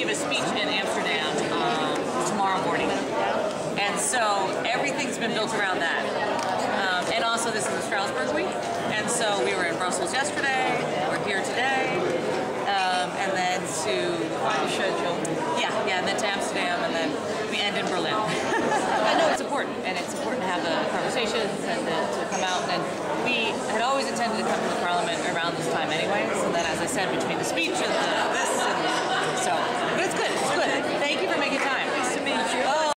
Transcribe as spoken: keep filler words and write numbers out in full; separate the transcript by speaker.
Speaker 1: give a speech in Amsterdam um, tomorrow morning. And so everything's been built around that. Um, and also this is a Strasbourg week. And so we were in Brussels yesterday, we're here today, um, and then to find a schedule. Yeah, yeah, and then to Amsterdam, and then we end in Berlin. I know it's important, and it's important to have the conversations and to, to come out. And we had always intended to come to the Parliament around this time anyway, so that, as I said, between the speech and the